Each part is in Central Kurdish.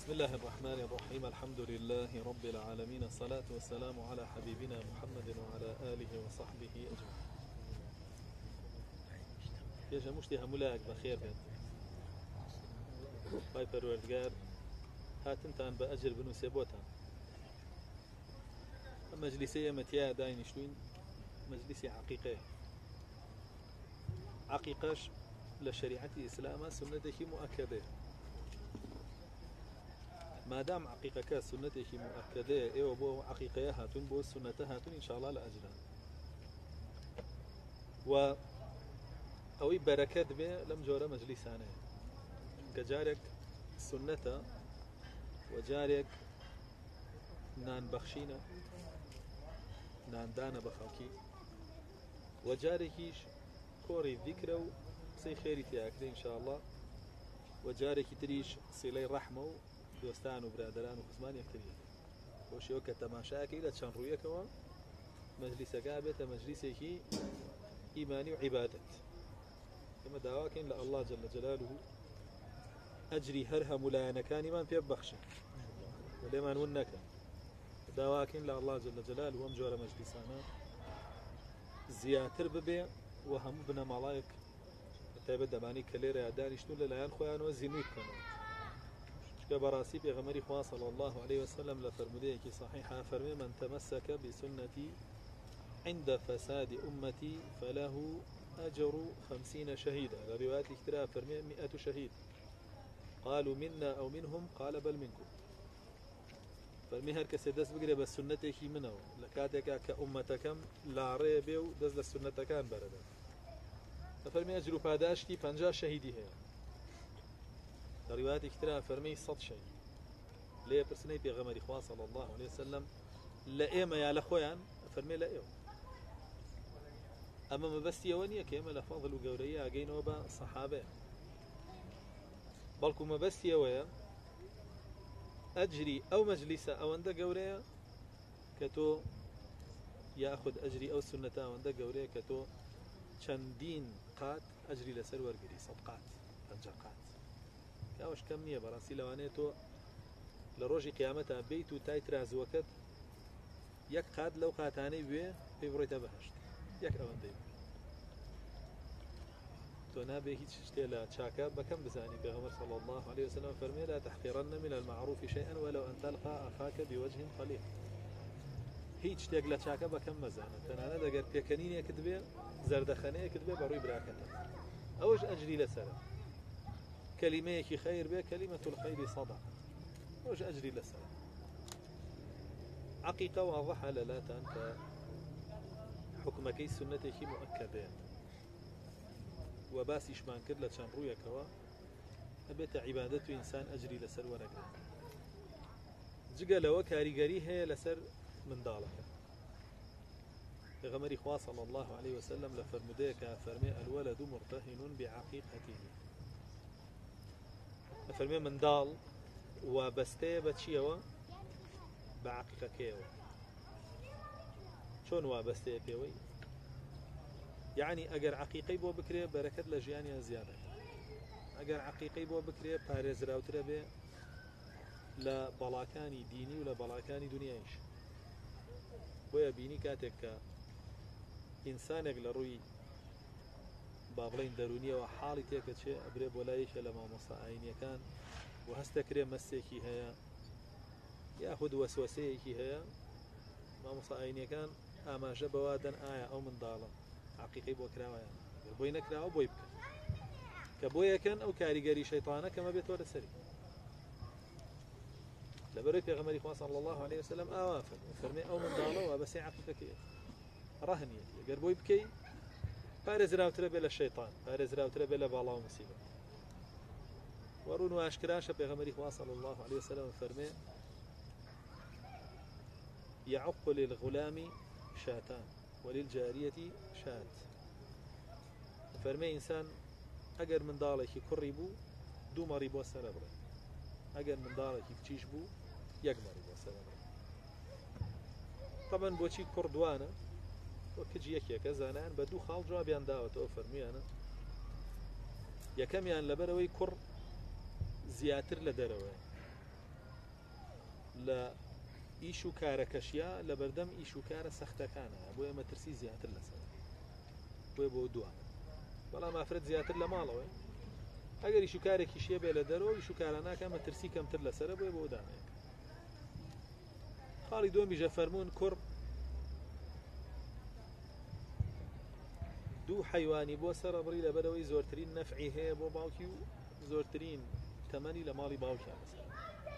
بسم الله الرحمن الرحيم. الحمد لله رب العالمين، الصلاة والسلام على حبيبنا محمد وعلى آله وصحبه أجمعين. يا جمشتي هملاك بخير بيت باي پروردگار هاتنتان بأجر بنوسي بوتان. مجلسي متيا داينشتوين مجلسي عقيقش لشريعة الإسلام سنته مؤكدة. ما دام عقيقك سنته مؤكدة ايوه بو عقيقة هاتون بو سنة هاتون إن شاء الله لأجران و أوي بركات به لم جورا مجلسانه كجارك سنة وجارك نان بخشينا نان دانا بخاكي وجاركيش كوري ذكره سي خيري تياكري إن شاء الله وجارك تريش صلي رحمه دوستان وبرادران وخصمان يكتريه وشيو كتماشاكي لا تشان رويكوا مجلسك بيت مجلسك إيماني وعبادة كما دعواكين لله جل جلاله أجري هرها ملايانا كان إيمان في بخشة وليمان ونك دعواكين لله جل جلاله ومجور مجلسانا زياتر ببي وهم بنا ملايك تابد دماني كليرا يعداني شنو للايان خوان وزينوك كانوا كبراسي بغمري خواه صلى الله عليه وسلم لفرمديك صحيحة فرمي من تمسك بسنتي عند فساد أمتي فله أجر 50 شهيدا. لروايات الاختراع فرمي 100 شهيد. قالوا منا أو منهم قال بل منكم. فرمي هركس دس بقري بس سنتك منه لكاتك كأمتكم لا ريبيو دز للسنة كان بردا. ففرمي أجر فاداشتي 50 شهيدي هي. روايات اختراع فرمي 100 شهيد. ليه برسني بغمري خواه صلى الله عليه وسلم لأيما يا لخوان فرمي لأيو أما ما بس يوانيا كيما لفضل وقوريا أجين وبا صحابة بلكو ما بس يويا أجري أو مجلسة أو عند قوريا كتو يأخذ أجري أو سنة أو عند قوريا كتو چندين قات أجري لسر ورقري صدقات فنجقات كاوش كمية براسي لوانيتو لروجي قيامتها بيتو تايتراز وكت يك قاد لو قاتاني بيه بيبرويتا بهشت يك أوان ديب تو نابي هيج شتيلا تشاكا بكم بزاني بغمر صلى الله عليه وسلم فرمي لا تحقرن من المعروف شيئا ولو أن تلقى أخاك بوجه طليق. هيج شتيلا تشاكا بكم مزانا تنانا دقر بيكنيني كدبي زردخاني كدبي بروي براكتا أوش أجري لسرا كلمة خير به كلمة الخير صدع أوش أجري لسرا عقيقة واضحة لا تنك حكمك سنتك مؤكدة وباس إشمان كد لشان رويك هو أبيت عبادته إنسان أجري لسر ورقه جقا لو كاريقري هي لسر من دالك غمري خواه صلى الله عليه وسلم لفرمديك فرمي الولد مرتهن بعقيقته فرمي من دال وبستي بتشيوا بعقيقة كيوا شون وابستي بيوي يعني أجر عقيقي بو بكري بركة لجياني زيادة أجر عقيقي بو بكري بارز راوتر به لا بلاكاني ديني ولا بلاكاني دنيايش بويا بيني كاتك إنسانك لروي بابلين درونية وحالي تيك شيء أبريب ولا يش لما مصاعيني كان وهستكري مسيكي هيا ياخذ وسوسيكي هيا ما مصاعيني كان أما جبوادن آية أو من ضالة عقيقي بو كراويا بوي نكراو بوي بك كبويا كان أو كاريغري شيطانة كما بيت ورد سري لبريك يا غمري خواه صلى الله عليه وسلم آوافل فرمي أو من ضالة وبسي عقيقك رهنية قربوي بكي بارز راوتر بلا الشيطان بارز راوتر بلا بالا ومسيبة ورون واشكراش بيغمري خواه صلى الله عليه وسلم فرمي يعق للغلام شاتان وللجارية شات فرمي إنسان أجر من دالك كربو دو مريبو سربري أجر من دالك كتشيش بو يقمريبو سربري طبعا بوشي كردوانا وكجي يكيك زانان بدو خال جوابيان داوت أو فرمي أنا يكميان لبروي كر زياتر لدروي لە ئیش و کارەکەشیە لە بەردەم ئیش و کارە سەختەکانە بۆ ئێمە ترسی زیاتر لەسەر بۆیە بۆ دووانە بەڵام ئافرەت زیاتر لە ماڵەوەی ئەگەر ئیش و کارێکی شیە بێ لە دەرەوە ئیش و کارە ناکەمە ترسی کەمتر لەسەرە بۆیە بۆ دانەیە خاڵی دووەمیژە فەرموون کوڕ دوو حەیوانی بۆ سەرەبڕی لەبەرەوەی زۆرترین نەفعی هەیە بۆ باوکی و زۆرترین تەمەنی لە ماڵی باوکیان لەسەر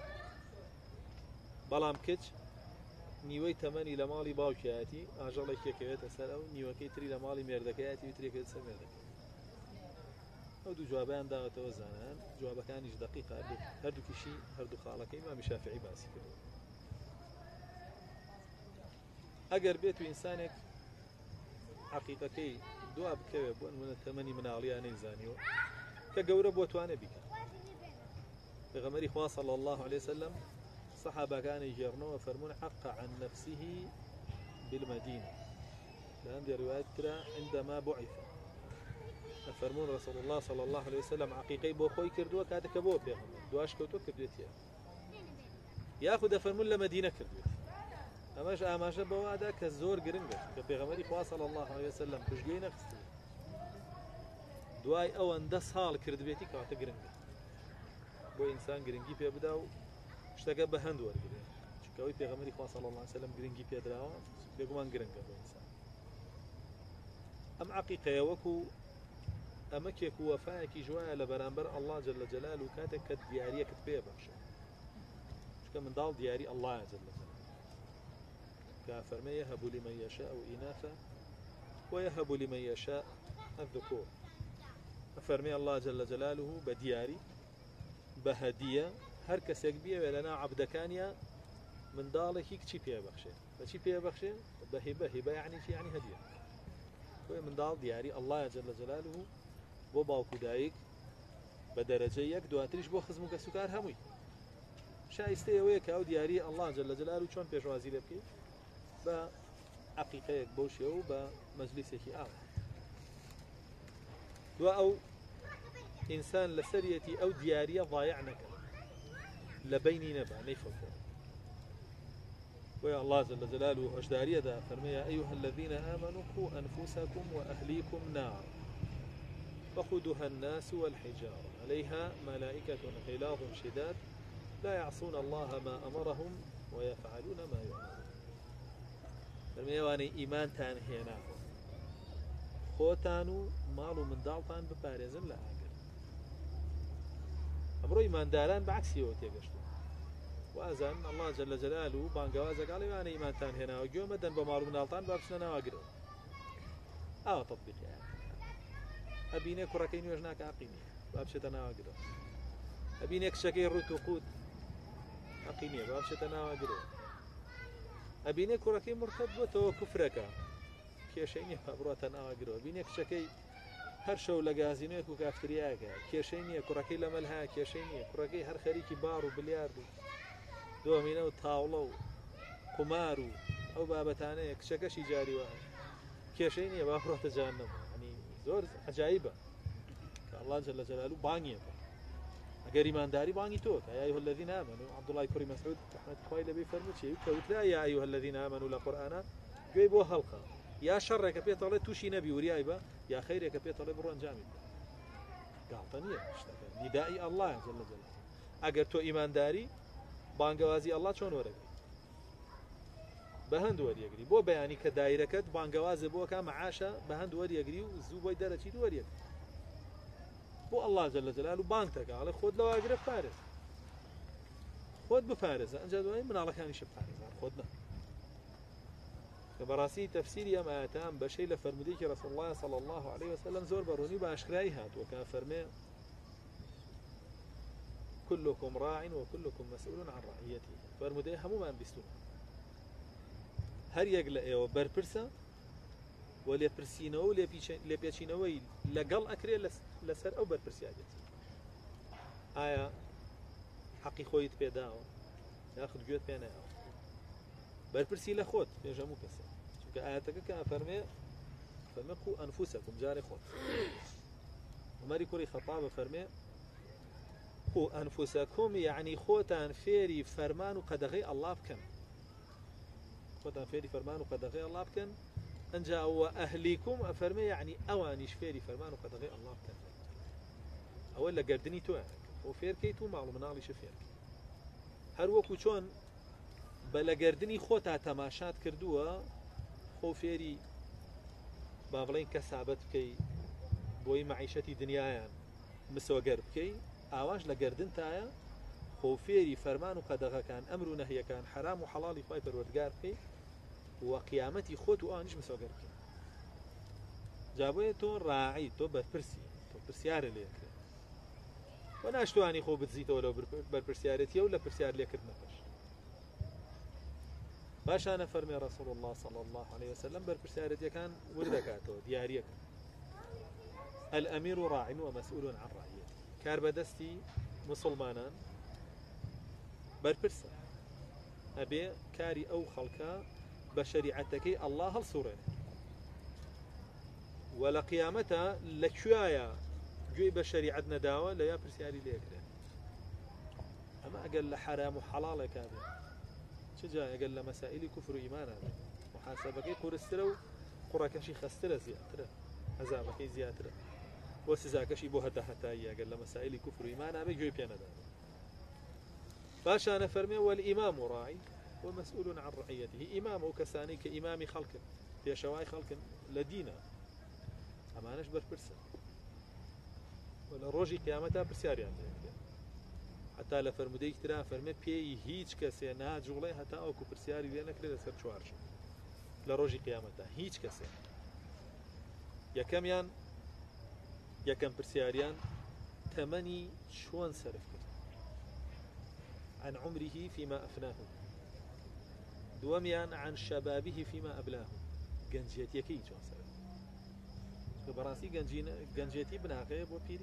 بەڵام کچ نیوەی تەمەنی لە ماڵی باوکیاتی ئاژەڵێکێکەوێتە سەر ئەو نیوەکەی تری لە ماڵی مێردەکەیاتی و ترێکێت سەر مێردەکەی ئەو دوو جوابیان داوەتەوە زانان جوابەکانیش دقیقە هەردووکیشی هەردوو خاڵەکەی مامی شافعی باسی کردو ئەگەر بێت و ئینسانێک عەقیقەکەی دوا بکەوێت بۆ نمونە تەمەنی مناڵیان نەیزانیوە کە گەورە بۆ توانێ بیکات پێغەمبەری خوا صلی الله عليه وسلم صحابەکانی ژێڕنەوە فەرموون حق عن نفسه بالمدينة لأن رواية ترى عندما بعث فرمون رسول الله صلى الله عليه وسلم عقيقي بو خوي كردوه كاتك بو بيغمبر دواش كوتو كردوتيا ياخذ فرمون لمدينة كردوت اماش بوادا كزور گرنگش كبيغمبري خوا صلى الله عليه وسلم بجگي نخستي دواي او اند سال كردبيتي كاته گرنگ بو انسان گرنگي پي بداو اشتكى بهند ورگري چكوي بيغمبري خوا صلى الله عليه وسلم گرنگي پي دراو بيگمان گرنگ بو انسان ام عقيقه وكو امكيك وفاك جوايا لبرانبر الله جل جلاله كاتك كدياريه كتبيه بخشه شكا من دال دياري الله جل جلاله كافرما يهب لمن يشاء إناثا ويهب لمن يشاء الذكور فرمي الله جل جلاله بدياري بهدية هر كسيك بيه ولنا عبدكانيا من دالك كشي بيه بخشه فشي بيه بخشه بهبة هبة يعني شي يعني هدية من دال دياري الله جل جلاله بو باوكو دايك بدرجة يك دواتريش بو خزمك سكار هموي شايستي ويك او دياري الله جل جلاله چون پێشوازی لێ بکەیت بە عەقیقەیەک بەو شێوە و بە مەجلیسێکی ئاوا دوا ئەو ئینسان لەسەرەتی ئەو دیاریە ضایع نەکات لە بەینی نەبا نەیفەوتێت ويا الله جل جلاله هشدارية دا فرمي يا أيها الذين آمنوا قوا أنفسكم وأهليكم نار وقودها الناس والحجارة عليها ملائكة غلاظ شداد لا يعصون الله ما أمرهم ويفعلون ما يؤمرون فرمي واني إيمان تان هنا خوتانو مالو من دالتان ببارزن لا أقل أمرو إيمان داران بعكسي وتيقشتو وأزان الله جل جلاله بانقوازا قال واني إيمان تان هنا وجو مدن بمالو من دالتان بابسنا نواقرو تطبيق يعني أبيني كراكين وجناك عقيني بابشتا نواقرو أبيني كشكي رتوقود عقيني بابشتا نواقرو أبيني كراكين مرتد وتو كفرك كيشيني بابروتا نواقرو أبيني كشكي هر شو لغازينيك وكافترياك كيشيني كراكي لملها كيشيني كراكي هر خريكي بارو بلياردو دومينو تاولو قمارو أو بابتاني كشكشي جاري واحد كيشيني بابروتا جهنم يعني زور عجائبة الله جل جلاله بانيه اگر ایمانداری بانگی تو يا ايها الذين امنوا عبد الله كريم مسعود رحمه الله عليه بيفرموا شيء كوت لا يا ايها الذين امنوا لقرآن جيبوا حلقه يا شر كبيت الله توشي نبي وريايبه يا خير كبيت الله برون جامد قاطنيه نداء الله جل جلاله اگر تو ایمانداری بانگوازی الله چون ورگی بهند وريگری بو بیانی ک دایرکت بانگواز بو کا معاشه بهند وريگری و زوبای درچی وريگ بو الله جل جلاله بانكتك على خود لو اقرب فارس خود بفارس انجد وين من الله كان يشب فارس خودنا كبراسي تفسير يا ما اتام بشي لفرمديك رسول الله صلى الله عليه وسلم زور بروني باشكراي هات وكان فرمي كلكم راع وكلكم مسؤول عن رعيته فرمدي همو ما بيستون هر يقلا وبربرسا ولی پرسینەوە لێ پێچینەوەی لەگەڵ ئەکرێ لەسەر ئەو بەرپرسیاجێت ئایا حەقی خۆیت پێداوە یاخود گوێت پێ نایەوە بەرپرسی لە خۆت پێش هەموو کەسێ چونکە ئاەتەکە کە فەرمێ قو ئەنفوسەکم جارێ خۆت عومەری کوڕی خەتابە فەرمێ قوا أنفسكم يعني خوتان فيري فرمان وقدغي الله بكن خوتان فيري فرمان وقدغي الله بكن أنجا وأهليكم أفرمي يعني أوانيش فيري فرمان وقدغي الله بكن أولا قردني تو يعني وفير كيتو معلوم ناغلي شفير هر وكو چون بلقردني خوتا تماشات كردوا خو فيري بابلين كسابت كي بوي معيشتي دنيايان مسوقر بكي آواش لقردن تايا خو فيري فرمان وقدغا كان أمر ونهي كان حرام وحلالي خواي پروردگار بكي وقيامتي خوت وآنش مسوقر بكي جابوه تو راعي تو برپرسي تو برسيار اللي يكري وناشتواني خو بتزيته ولو برپرسيارتي ولا برسيار اللي يكرد نفش باشا فرمي رسول الله صلى الله عليه وسلم برپرسيارتي كان وردكاتو دياريك الأمير راع ومسؤول عن رعيته كاربدستي مسلمانان برپرسا أبي كاري أو خلقا بشريعتك الله الصورين ولا قيامتها لكوايا جوي بشريعتنا داوة لا يبرسياري ليكرين أما أقل حرام وحلال كابي شجا أقل مسائل كفر إيمان هذا محاسبك قرسترو قراكشي خستر زياتر عذابك زياتر وسزاكشي بو حتى أقل مسائل كفر إيمان هذا جوي بيانا داوة باشا أنا فرمي والإمام راعي ومسؤول عن رعيته إمام وكساني كإمام خلق في شواي خلق لدينا أما أناش برپرسا ولا روجي قيامتها برسياري عندك حتى لفرمودي اكترا فرمي بي هيج كسي ناجولي حتى اوكو برسياري لينا كريدا سر چوارش لروجي قيامتها هيج كسي يكميان يكم برسياريان تمني شون صرف كرد عن عمره فيما أفناه دوميان عن شبابه فيما أبلاه جنجيت يكي شون صرف براسي گەنجێتی بناغەیە بۆ پیری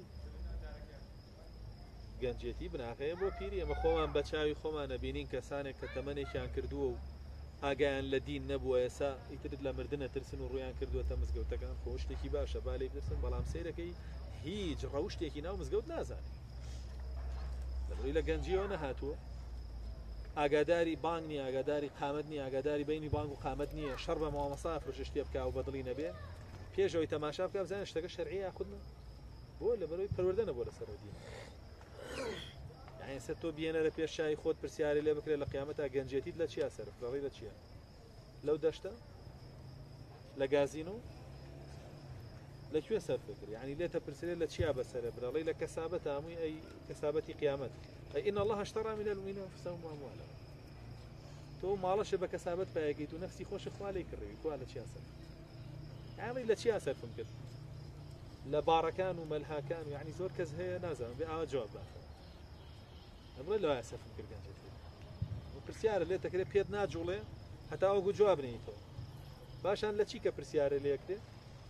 گەنجێتی بناغەیە بۆ پیری ئەمە خۆمان بە چاوی خۆمان نەبینین کەسانێک کە تەمەنێکیان کردووە و ئاگایان لە دین نەبووە ئێستا ئیتر لە مردنە ترسن و ڕویان کردووەتە مزگەوتەکان خۆ شتێکی باشە با لێی بترسن بەڵام سەیرەکەی هیچ ڕەوشتێکی ناو مزگەوت نازانێت لەبەرەوەی لە گەنجیەوە نەهاتووە ئاگاداری بانگ نییە ئاگاداری قامەت نییە ئاگاداری بینی بانگ و قامەت نییە شەڕ بە مامەسا فرۆشە شتێ بکا و بەدڵی نەبێ پێشەوەی تەماشا بکە بزانێ شتەکە شەرعی یاخودمە بۆ لەبەرەوەی پەروەردە نەبووە لەسەر دین یعنی سەر تۆ بێنە لە پێش شای خۆت پرسیاری لێ بکرێت لە قیامەتە گەنجێتیت لە چیا سەرف دەڵێ لە چییە لەو دەشتە لە گازینۆ لەکوێ سەرف کرد یعنی لێتە پرسیارێت لە چیا بەسەرە بڕەڵێ لە کەسابەت هەمووی ئەی کەسابەتی قیامەت ئەی إن الله اشترى من المؤمنين أنفسهم وأموالهم تۆ ماڵەشە بە کەسابەت پایەکەیت و نەفسی خۆشی خوا لێی کڕێوی کوا لە چیا سەرف يعني لا شيء أسرفهم كده لا باركان وملهاكان يعني زور كز هي نازل جواب باخر أمر لا أسرفهم كده كان جديد وبرسيار اللي تكره بيد ناجولة حتى أوجو جواب نيته باشان لا شيء كبرسيار اللي كده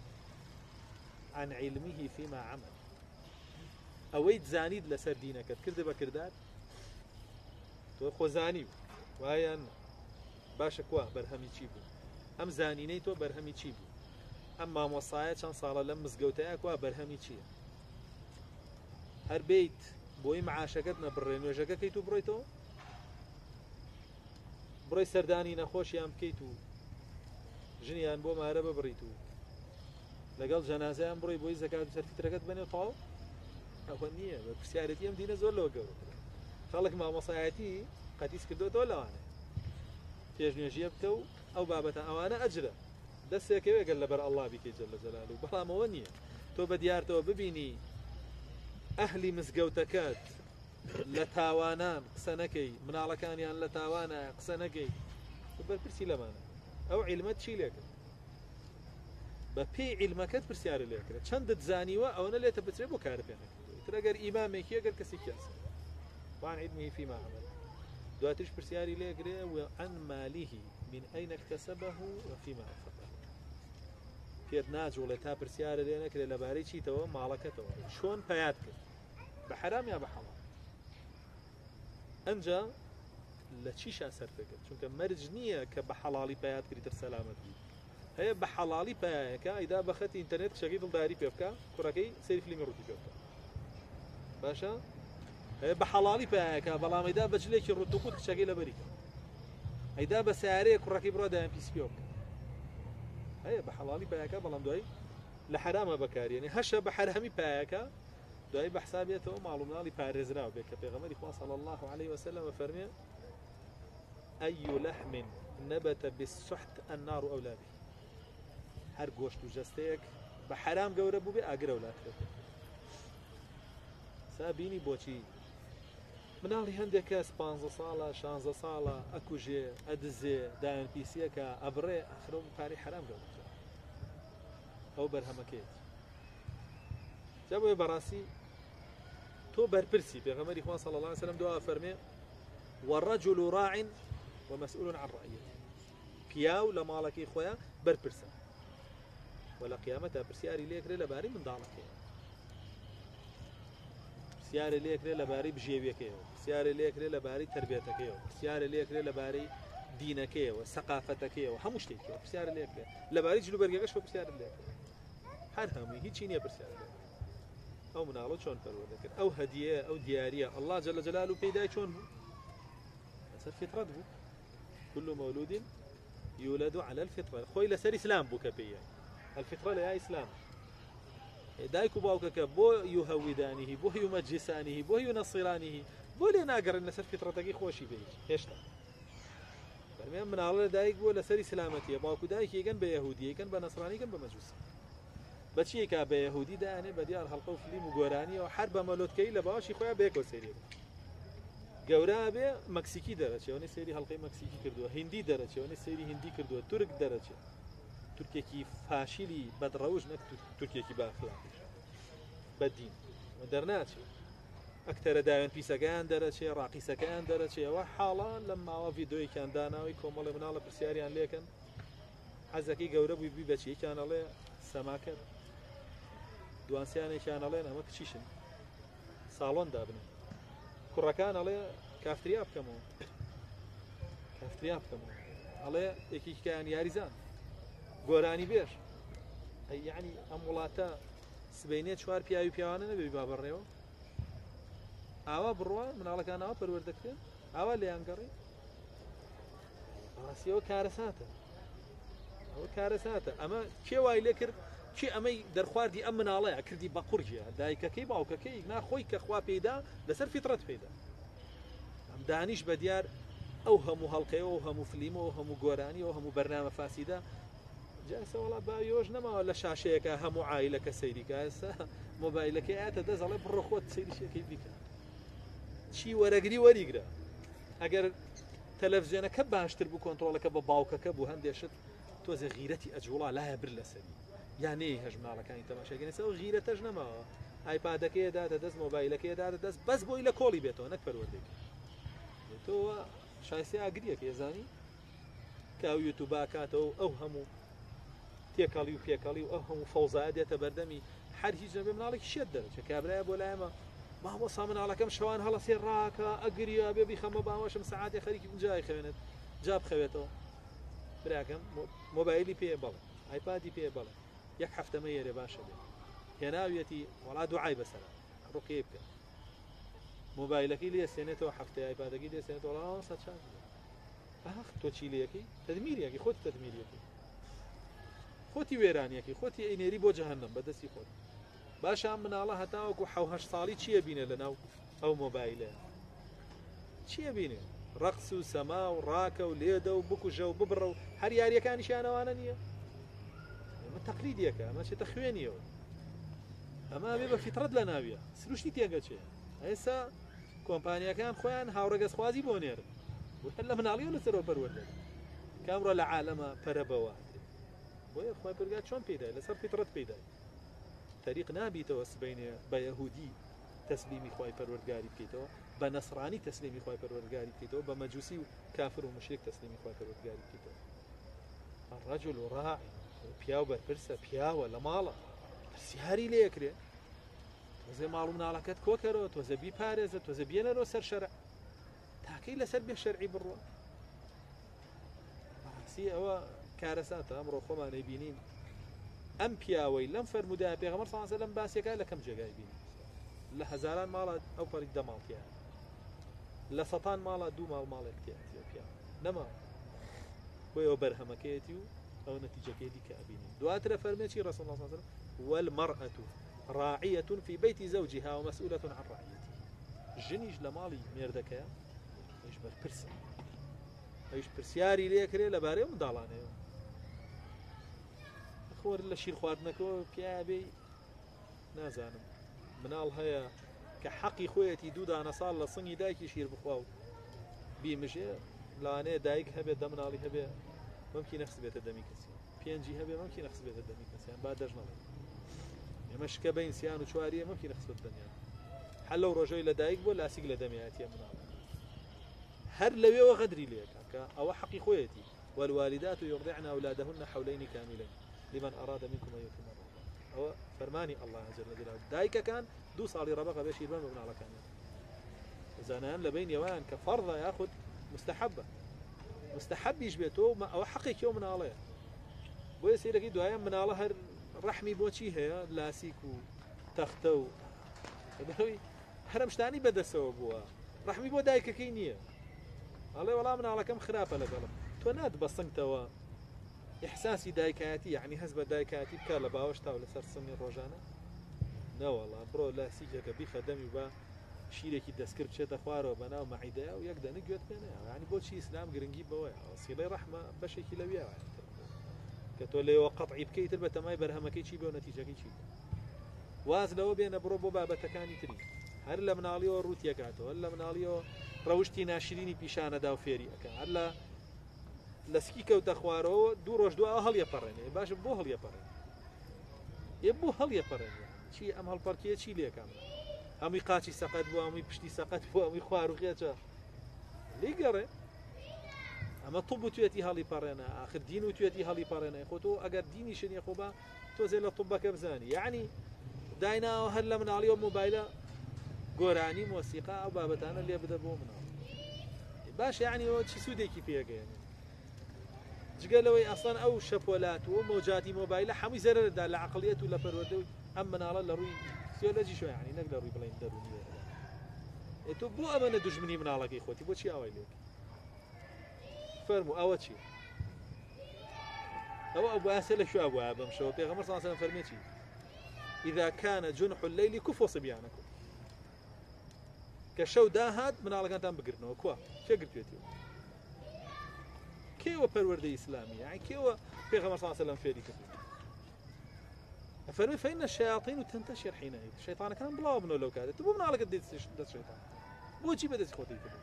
عن علمه فيما عمل أويد زانيد لسر دينك كرد بكردار تو خو زاني وهي أن باشا كوا برهمي تشيبو أم زانيني تو برهمي تشيبو أما مصايا چند ساڵە لەم مزگەوتەیە کوا بەرهەمی چییە هەر بیت بۆی معاشەکەت نەبڕێ نوێژەکەکەیت و بڕۆیتەوە بڕۆی سەردانی نەخۆشیان بکەیت و ژنیان بۆ مارە ببڕیت و لەگەڵ جەنازەیان بڕۆی بۆی زەکات سەرفیترەکەت بنێ تەواو ئەوە نییە بە پرسیارەتی ئەم دینە زۆر لەوە گەورەترە خەڵک مامۆسایەتی قەتیس کردوێتەوە لەوانێ پێش نوێژیە بکە و ئەو بابەتە ئەوانە ئەجرە دەستێکەوە گەل لەبەر ئەڵڵا بیکەی جەل جەلالو بەڵامەوە نییە تۆ بە دیارتەوە ببینی ئەهلی مزگەوتەکەت لە تاوانان قسە نەکەی مناڵەکانیان لە تاوانە قسە نەکەی بەرپرسی لەمانە ئەو عیلمەت چی لێکرد بە پێی عیلمەکەت پرسیارە لێکرێت چەندت زانیوە ئەوەنە لێتە بچێت بۆ کارە پێ نەکردووە تر ئەگەر ئیمامێکی ئەگەر کەسی کەسە وعن علمه فيما عمل دواتش پرسیاری لێکرێ وعن ماله من أين اكتسبه وفيما أنفقه پێت ناجوڵێت تا پرسیارە لێ نەکرێت لەبارەی چیتەوە ماڵەکەتەوە چۆن پەیات کرد بە حرام یا بە حەڵال ئەنجا لە چیشا سەرفە کرد چونکە مەرج نییە کە بە حەڵاڵی پەیات کریتر سەلامەت بی هەیە بە حەڵاڵی پەیەکە ئیدا بە خەتی ئینتەرنێت کشەکەی دڵداری پێ بکە کوڕەکەی سەیری فلیمی ڕووتی پێ بکە باشە بحلالي باك بلا ميدا بجليك الرتوكوت شكل بريك هيدا بسعري كركي برودا ام بي سي بيوك هي بحلالي باك بلا مدوي لحرام بكار يعني هشة بحرامي باك دوای بحسابيته معلومات بارزراو بك پیغمبر خدا صلى الله عليه وسلم فرمي اي لحم نبت بالسحت النار اولى به هر گوشت و جستيك بحرام گەورە بوو بێ ئاگر وڵاتێت سابینی بۆچی مناڵی هەندێک کەس 15 ساڵە 16 ساڵە ئەکوژێ ئەدزێ دایان پیسیەکە ئەبڕێ ئەخرۆ پارەی حرام گەورە ئەو بەرهەمەکەیت جا بۆیە بەڕاستی تۆ بەرپرسی پێغەمبەری خوا صلی الله علیه وسلم دوا فەرمێ والرجل راع ومسؤول عن رعيته پیاو لە ماڵەکەی خۆیان بەرپرسە ولا قيامتها برسياري ليك ريلا باري من ضالك برسياري ليك ريلا باري بجيبيك برسياري ليك ريلا باري تربيتك برسياري ليك ريلا باري دينك وثقافتك وهموش تيك برسياري ليك لباري جلو برقاش برسياري ليك هذا همي هي تشينيا برسياري ليك او منالو شلون فرودك او هديه او دياريه الله جل جلاله بيداي شلون بس الفطره بو كل مولود يولد على الفطره خوي لسر اسلام بو كبيه الفطرة لا إسلام دايكو باوكك بو يهودانه بو يمجسانه بو ينصرانه بو لناقر الناس الفطرة خوشي بيج هشتا فرميان من الله دايك بو لسر إسلامتي باوكو دايك يكن بيهودي يكن بنصراني يكن بمجوسي بچي كا بيهودي دانه بديار حلقه فلي مغوراني وحرب ملوت كي لباشي خويا بيكو سيري گەورە بێ مەکسیکی دەرەچێ وەنی سەیری هەڵقەی مەکسیکی کردووە هندی دەرەچێ وەنی سەیری هندی کردووە تورک دەرەچێ تورکێکی فاشیلی بەدڕەوژ نەک تورکێکی باخلاقی بەدین دەرناچێ ئەکتەرە داوێن پیسەکەیان دەرەچێ ڕاقیسەکەیان دەرەچێ ئەوە حاڵان لەم ماوە ڤیدۆیەکیان داناوی کۆمەڵی مناڵە پرسیاریان لێکن حەزەکەی گەورە بووی بی بەچیەکیان ئەڵێ سەماکەر دوانسیانێکیان ئەڵێن ئەمە کچیشن ساڵۆن دابنێ کوڕەکان ئەڵێ کافتریا بکەمەوە کافتریا بکەمەوە ئەڵێ یەکێکیان یاریزان گۆرانی بێش یعنی ئەم وڵاتە سبەینێ چوار پیاوی پیاوانە نەبێ بابڕێەوە ئاوا بڕوە مناڵەکان ئاوا پەروەردەکرێن ئاوا لێیان گەڕێ ڕاستیەوە کارەساتە ئەوە کارەساتە ئەمە کێ وای لێ کرد چی ئەمەی دەرخواردی ئەم مناڵەیە کردی بە قورجە دایکەکەی باوکەکەی ناخۆی کە خوا پێدا لەسەر فیترەت پێدا ئەم دانیش بە دیار ئەو هەموو هەڵقەیەوە و هەموو فلیمە و هەموو گۆرانی و هەموو بەرنامە فاسیدا جاسە وڵا باویۆش نەماوە لە شاشەیەکە هەموو عایلەکە سەیریکە ئێستا مۆبایلەکەی ئاتە دەزەڵێ بڕۆ خۆت سەیریشەکەی بیکە چی وەرەگری وەریگرە ئەگەر تەلەڤیزیۆنەکە باشتر بوو کۆنتڕۆڵەکە بە باوکەکە بوو هەندێشت تۆزە غیرەتی ئەجوڵا لایە بر لەسەری یانەی هەژماڵەکانی تەماشاگەنێسەوە غیرەتەش نەماوە ئایپادەکەی دادە دەست مۆبایلەکەی دادە دەست بەس بۆی لە کۆڵی بێتەوە نەک پەروەردەکە تۆوە شایستی ئاگریەکە ێزانی کاو یوتوبا کاتەوە ئەو هەموو تێکەڵی و پێکەڵی و ئەو هەموو فەوزایە دێتە بەردەمی هەر هیچ نەبێ مناڵێکی شێت دەرەچێت کابرایە بۆ لایەمە مامۆستا مناڵەکەم شەوان هەڵەسێ ڕاکە ئەگریە بێ بیخەمە باوەشم سەعاتێ خەریکی جای خەوێنێت جا بخەوێتەوە براکەم مۆبایلی پێ بەڵێ ئایپادی پێ بەڵێ یەک هەفتەمە یێرێ باشە بێت هێناویەتی وەڵا دوعای بەسەرە ڕوقیە بکە مۆبایلەکەی لێ سێنێتەوە هەفتەی ئایپادەکەی لێ سێنێتەوە وەڵا سەد چاند ئاخ تۆ چی لەیەکی تەدمیریەکی خۆتی تەدمیریەکی خۆتی وێرانیەکی خۆتی ئەینێری بۆ جەهەنەم بەدەستی خۆت باشە ئەم مناڵە هەتاوەکو حەوهەشت ساڵی چییە بینێ لەناو ئەو مۆبایلە چییە بینێ ڕەقس و سەما و ڕاکە و لێدە و بکوژە و ببڕە و هەر یاریەکانیشیانەوانە نییە ئەمە تەقلیدیەکە ئەمە چێتە خوێنیەوە ئەمە بێ بە فیترەت لە ناویە سروشتی تێگەچێ ئێستا کۆمپانیەکان خۆیان هاوڕێگەزخوازی بۆ نێرن هەر لە مناڵیەوە لەسەرەوە پەروەردەکە کامڕۆ لە عالەمە پەرەبەوە بۆیە خۆی پرگات چۆن پێدای لەسەر فیترەت پێدای طریق نابیتەوە سبەینێ بە یەهودی تەسلیمی خوای پەروەردگاری بکەیتەوە بە نەسڕانی تەسلیمی خوای پەروەردگاری بکەیتەوە بە مەجوسی و کافر و مشرک تەسلیمی خوای پەروەردگاری بکەیتەوە الرجل راع پیاو بەرپرسە پیاوە لە ماڵە پرسیاری لێکرێ تۆزێ ماڵ و مناڵەکەت کۆکەرەوە تۆزە بیپارێزە تۆزە بێنەرەوە سەر شەرع تاکەی لەسەر بێ شەرعی بڕوە بەڕاستی ئەوە کارەساتە ئەمڕۆ خۆمانەی بینین ئەم پیاوەی لەم فەرمودایە پێغەمبەر صلی الله علیه و سەلەم باسیەکە لە کەم جێگای بینین لە هەزاران ماڵە ئەو پەری دەماڵتیە لە سەتان ماڵە دوو ماڵێکتیە پیا نەما بۆیەوە بەرهەمەکەیەتی و ئەو نەتیجەکەیەتی کە ئەبینی دواترە فەرمێکی ڕەسوڵ الله صلی الله عليه وسلم والمرأة راعية في بيت زوجها ومسؤولة عن رعيته ژنیش لە ماڵی مێردەکەیە ئەوش بەرپرسە ئەوش پرسیاری لێکرێ لەبارەی منداڵانەیە خۆر لە شیر خواردنەکەەوە پیابێ نازانم مناڵ هەیە کە حەقی خۆیەتی دوو دانە ساڵ لە سنگی دایکی شیر بخوا و بیمژێ لەوانەیە دایک هەبێت دە مناڵی هەبێ ممکن نەخس بێتە دەمی کەسی پێنجی هەبێ ممکن نەخس بێتە دەمی کەسیان با دەژنەڵێ ئێمە شکە بە ئینسیان و چواریە ممکن نەخس بێت دەمیان هەر لەو ڕۆژەی لە دایک بۆ لاسیک لە دەمیاتیە مناڵ هەر لەوێەوە غەدری لێکە کە ئەوە حەقی خۆیەتی والوالدات يرضعن أولادهن حولين كاملين لمن أراد منكم أن يتم الرضاعة أو فرماني الله عز وجل دايك كان دو صالي ربقة باش يربان مبنى على كامل زانان لبين يوان كفرضة ياخذ مستحبة مستحب يشبهته أو حقيقي يوم من عليه بو يصير كي دعاء من الله رحمي بوشي هي لاسيكو تختو هرمش تاني بدا سوا بوا رحمي بو دايك كينيه الله والله من على كم خرافة لقلب تو ناد بصنتوا إحساسي دايكاتي يعني هزبة دايكاتي بكالا باوش تاو لسر سني روجانا لا والله برو لا سيجاك بخدمي وبا شيريكي دسكر بشيت اخواره وبناو معيده ويقدر نقعد بينه يعني بول شي اسلام قرنجي بوا صيله رحمه بشي كيلويا يعني كتولي وقطعي بكيت البته ما يبرهمكي شي بو نتيجه كي شي واز لو بين برو بابا تكاني تري هر لا مناليو روتيا كاتو هلا مناليو روشتي ناشريني بيشانه داو فيري اكا هلا لسكي كوت اخوارو دو روج دو هل يبرني باش بو هل يبرني يبو هل يبرني يعني شي ام هالباركيه شي ليه كامل امي قاچی سقط بو امي پشتی سقط بو امي خوارو غيچا ليگره اما طب تويتي هالي بارنا اخر دين تويتي هالي بارنا خوتو اگر ديني شني خوبا تو زي طبك بزاني يعني داينا هلا من عليهم موبايله قراني موسيقى او بابتانا اللي بدا بو من باش يعني هو شي سودي كيف يعني جقالوي اصلا او شبولات وموجاتي موبايله حمي زرر دا العقليه ولا فرودو اما نالا لروي سيولوجي شو يعني نقدر يبلين دروني تو بو امانه دجمني من على كي خوتي بو شي اوي لك فرموا او شي او ابو اسئله شو ابو ابم شو بيغمر صلى الله عليه وسلم فرميتي اذا كان جنح الليل كفوا صبيانكم كشو داهات من على كانت بقرنوا كوا شو قلتيتي كيو پروردي اسلامي يعني كيو بيغمر صلى الله عليه وسلم فيدي فرمي فإن الشياطين تنتشر حينئذ الشيطان كان بلا ابنه لو كانت تبو من على قد الشيطان بو جي بدس خوتي كدس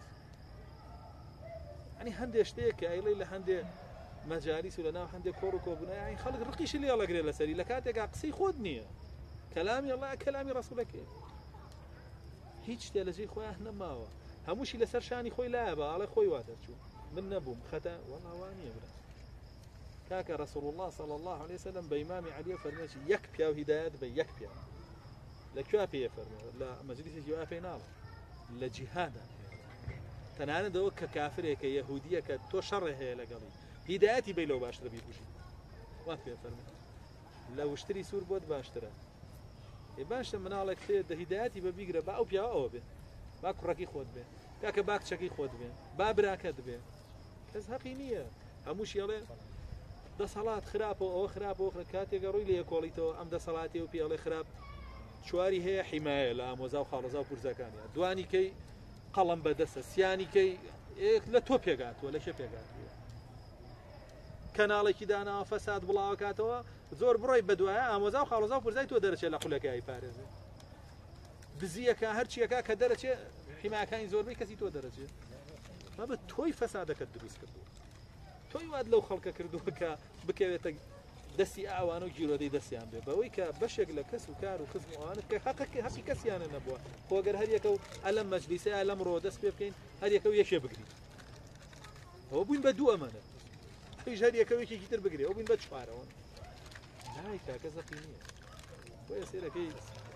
يعني هندي اشتيك اي ليله هندي مجالس ولا ناو هندي كوروكو بنا يعني خلق رقيش اللي يلا قري لسري لكاتك اقصي خذني كلامي الله كلامي رسولك هيج تلجي خويا هنا ما هو هموشي لسر شاني خوي لا با على خوي وادر شو من نبوم ختا والله وانيه بلا كاك رسول الله صلى الله عليه وسلم بإمام علي فرماشي يكبيا وهدايات بيكبيا لكوابي فرمي لا مجلس يوافي نار لجهادا تنانا دو ككافر كيهودية كتو شر هي لقلي هداياتي بيلو باشترى بيبوشي وافي فرمي لو اشتري سور بود باشترى باش من على كثير ده هداياتي ببيقرا با او بيا او به با كركي خود به كاك باك شكي خود به بابرا كد به كز حقينيه هموش يلا ده صلاة خراب أو خراب أو كاتي قروي لي كوليتو أم ده صلاتي وبيالي خراب شواري هي حماية لا موزاو خالصاو برزاكانيا دواني كي قلم بدسة سياني كي لا توبيا قات ولا شبيا قات كانالي كده أنا فساد بلاو كاتوا زور بروي بدوايا موزاو خالصاو برزاي تو درجة لا قولك أي فارز بزية كهرشي كدرجة حماية كان زور بي كسي تو درجة ما بتوي فسادك الدروس كدو توي واد لو خلق كردوك بكيتك دسي اعوانو جيرو دي دسي ام بويك بشق لكس وكار وخصم اوانك حقك حقي كسي انا نبوا هو غير هديكو علم مجلس علم رو دس بكين هديكو يشي بقري هو بين بدو امانه ايش هديكو يشي كتير بقري هو بين بتشفارون هاي كذا قيميه ويصير كي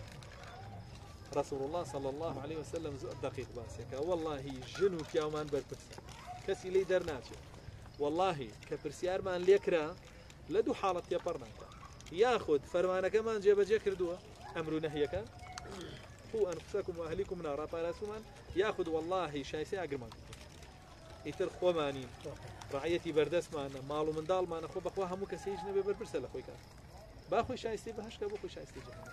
رسول الله صلى الله عليه وسلم دقيق باسك والله جنو كيومان بربس كسي لي درناتي والله كبرسيار مان ليكرا لدو حالة يبرنا ياخذ فرمانك مان جيب جي كردوه امر نهيك قوا أنفسكم وأهليكم نارا فارسومان يأخذ والله شايسي أقرمان يتر خوماني رعيتي بردس معنا مالو من دال معنا خو بخوا همو كسيج نبي بربرسل أخوي كان باخوي شايسي بهش كابوخوي شايسي جهنم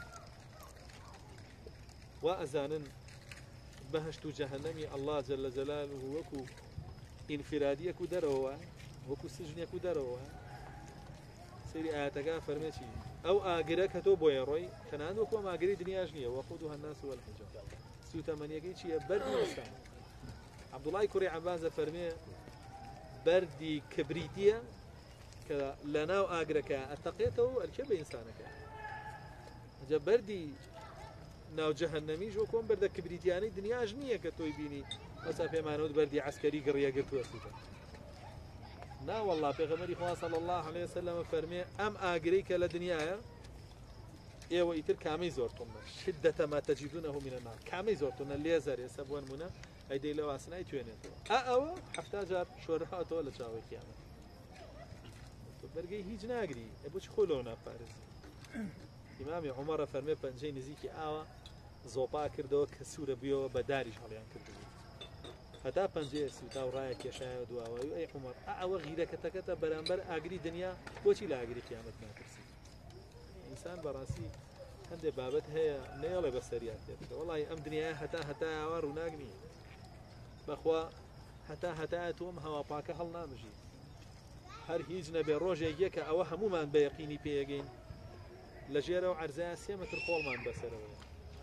وأزانن بهشت جهنمي الله جل جلاله وكو انفرادية كو دروا وكو سجنية كو دروا سيري آياتك فرميتي أو آقرك تو بويروي كنان وكو ما آقري دنيا جنية وقودها الناس والحجار سوتا من يقيتي بردي إنسان عبد الله كوري عبازة فرمي بردي كبريتية لنا آقرك أتقيته الكب إنسانك جا بردي ناو جهنمي جو كون برد كبريتياني دنيا جنية كتوي بيني وسا في مانود بردي عسكري قرية قرتوا سوتا نا والله پیغمبر خدا صلى الله عليه وسلم فرمي ام اگريك لدنيا ايوه يتر كامي زورتم شدة ما تجدونه من النار كامي زورتنا اللي زار يسبون منا ايدي لو اسناي توينتو او حفتاجر شورها تو ولا جاوي قيامه برقي هيج ناقري ابوش خلونا فارس امام عمر فرمي بنجي نزيكي اوا زوبا كردو كسوره بيو بداري حاليان كردو هذا بنجي سوتا ورايا كيشايا دواوي اي عمر او غيرك تكتا برانبر اجري دنيا وشي لا اجري قيامتنا كرسي انسان براسي عنده بابت هي نيله بسريات والله ام دنيا هتا ورناقني بخوا هتا توم هوا باكه هل نامجي هر هیچ نبي روجه يك او همو من بيقيني بيجين لجيرو عرزا سيمتر قولمان بسروي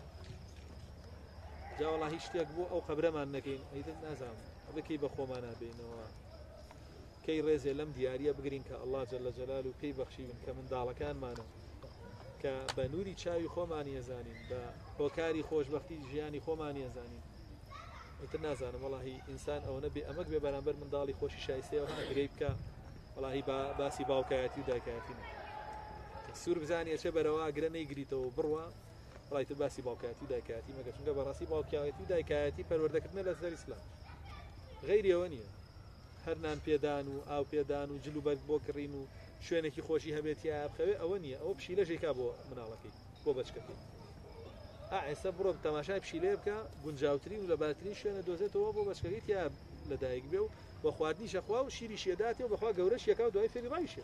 جا والله هیچ شتێک بوو ئەو قەبرەمان نەکەین ئەیتر نازانم ئەبێ بەخۆمان نابێنەوە کەی ڕێزێ لەم دیارە بگرین کە الله جل جلاله و پێی بەخشیون کە منداڵەکانمانە کە بە نووری چاوی خۆمان ێزانین بە هۆکاری خۆشبەختی ژیانی خۆمان ێزانین ئەیتر نازانم وەڵاهی ئینسان ئەوە نەبێ ئەمەک بێ بەرامبەر منداڵی خۆشی شایستەیەوە هەنەگرەی بکە وەڵاهی باسی باوکایەتی و دایکایەتی سوور بزانێ چێ بەرەوە گرە نەیگریتەوە بڕوە رايت الباسي باوكاتي دايكاتي ما قلت نقبل راسي باوكاتي دايكاتي پروردكتنا لسر الاسلام غير يوانيه هرنان بيدانو او بيدانو جلو برك بوكرينو شوينكي خوشي هبيت يا بخوي اونيه او بشيله جيكا بو منالكي بو بچكتي سبرو تماشا بشيله بكا گونجاوترين ولا باترين شوينه دوزته بو بچكتي يا لدايك بيو وخوادني شخوا وشيري شيداتي وبخوا گورش يكا دوای فيري رايشه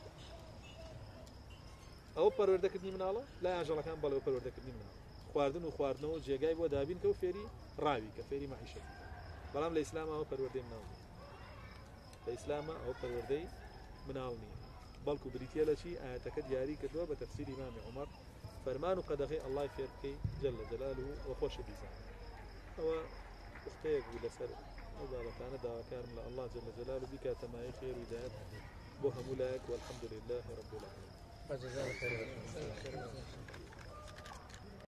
او پروردكتني من الله لا اجل كان بل پروردكتني من الله خواردن و خواردنەوە جێگای بۆ دابین کە و فێری ڕاوی کە فێری مەعیشەت بەڵام لە ئیسلامە ئەوە پەروەردەی مناڵ نییە لە ئیسلامە ئەوە پەروەردەی مناڵ نییە بەڵکو بریتە لە چی ئاەتەکە دیاری کردووە بە تەفسیری ئیمامی عومەر فەرمان و قەدەغەی ئەڵڵای فێر بکەی جەل جەلاله و خۆشە بیزان ئەوە وختەیەک بوو لەسەر ئەو باڵەکانە داواکارم لە الله جەل جەلاله بیکاتە مایەی خێر و هیدایەت بۆ هەموو لایەک والحەمد لله رب العالمین.